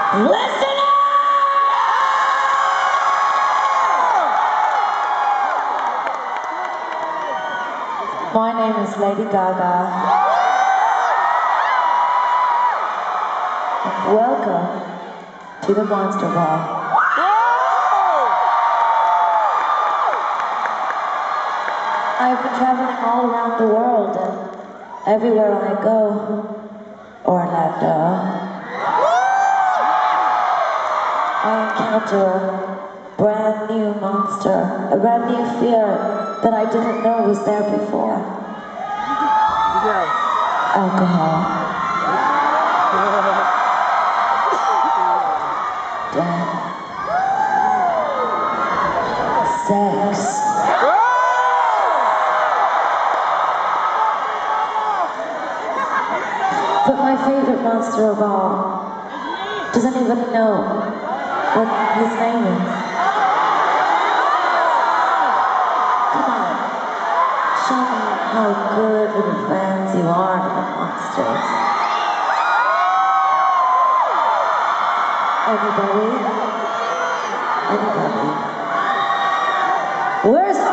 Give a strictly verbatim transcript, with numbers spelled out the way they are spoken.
Listen up! My name is Lady Gaga. And welcome to the Monster Ball. I've been traveling all around the world, and everywhere I go, Orlando, I encounter a brand new monster, a brand new fear that I didn't know was there before. Alcohol. Death. Sex. But my favorite monster of all, does anybody know what his name is? Come on, show me how good little fans you are to the monsters. Anybody? Anybody? Where's